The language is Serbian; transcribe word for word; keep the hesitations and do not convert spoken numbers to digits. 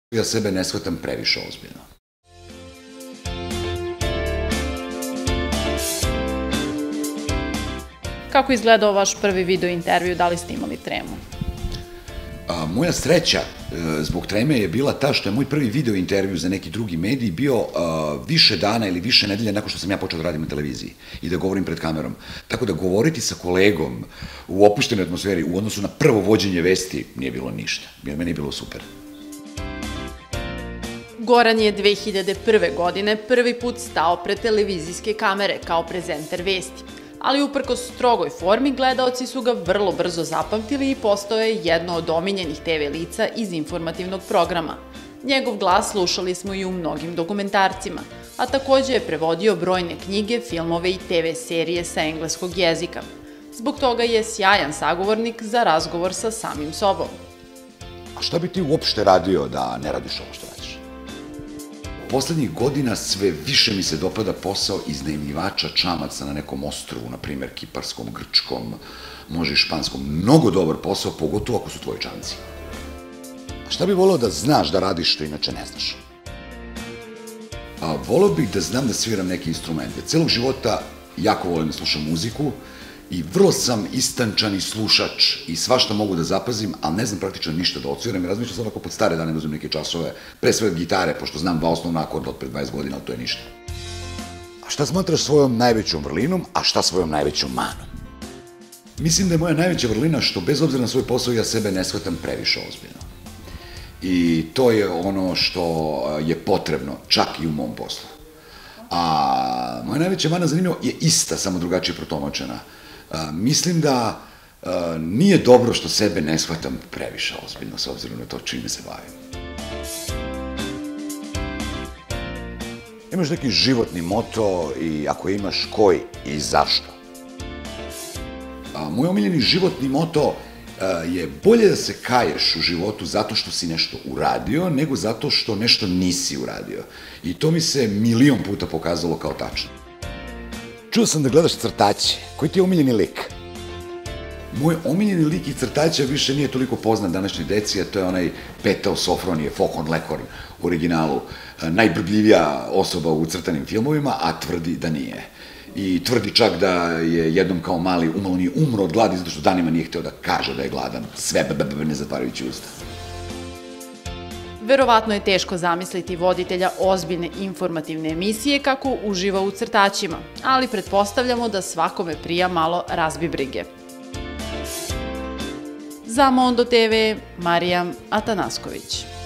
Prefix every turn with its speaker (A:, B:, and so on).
A: Ja sebe ne shvatam previše ozbiljno.
B: Kako izgledao vaš prvi video intervju, da li ste imali tremu?
A: Moja sreća zbog treme je bila ta što je moj prvi video intervju za neki drugi medij bio više dana ili više nedelja nakon što sam ja počeo da radim na televiziji i da govorim pred kamerom. Tako da govoriti sa kolegom u opuštenoj atmosferi u odnosu na prvo vođenje vesti nije bilo ništa. Meni je bilo super.
B: Goran je dve hiljade prve. godine prvi put stao pred televizijske kamere kao prezenter vesti, ali uprkos strogoj formi gledaoci su ga vrlo brzo zapamtili i postao je jedno od omiljenih te ve lica iz informativnog programa. Njegov glas slušali smo i u mnogim dokumentarcima, a takođe je prevodio brojne knjige, filmove i te ve serije sa engleskog jezika. Zbog toga je sjajan sagovornik za razgovor sa samim sobom.
A: A šta bi ti uopšte radio da ne radiš ovo što radiš? Poslednjih godina sve više mi se dopada posao iznajmljivača čamaca na nekom ostrvu, na primer kiparskom, grčkom, može i španskom. Mnogo dobar posao, pogotovo ako su tvoji čamci. A šta bi voleo da znaš da radiš što inače ne znaš? Voleo bih da znam da sviram neke instrumente. Celog života jako volim da slušam muziku i vrlo sam istančan slušač i svašta mogu da zapazim, ali ne znam praktično ništa da odsviram i razmišljam se onako pod stare dane da uzmem neke časove, pre svega gitare, pošto znam dva osnovna akorda od pre dvadeset godina, ali to je ništa. A šta smatraš svojom najvećom vrlinom, a šta svojom najvećom manom? Mislim da je moja najveća vrlina što bez obzira na svoj posao ja sebe ne shvatam previše ozbiljno. I to je ono što je potrebno, čak i u mom poslu. A moja najveća mana, zanimljivo, je ista, samo drugačije protomačena. Mislim da nije dobro što sebe ne shvatam previše ozbiljno, s obzirom na to čime se bavim. Imaš neki životni moto i ako imaš, koji i zašto? Moj omiljeni životni moto je bolje da se kaješ u životu zato što si nešto uradio, nego zato što nešto nisi uradio. I to mi se milion puta pokazalo kao tačno. Čuo sam da gledaš crtaće. Koji ti je omiljeni lik? Moj omiljeni lik i crtaća više nije toliko poznat današnjoj deci, a to je onaj Petao Sofronije, Fokon Lekor u originalu, najbrdljivija osoba u crtanim filmovima, a tvrdi da nije. I tvrdi čak da je jednom kao mali umalo nije umro od gladi, zato što danima nije hteo da kaže da je gladan, sve bebe ne zatvarajući usta.
B: Verovatno je teško zamisliti voditelja ozbiljne informativne emisije kako uživa u crtaćima, ali pretpostavljamo da svakome prija malo razbibrige. Za Mondo te ve, Marija Atanasković.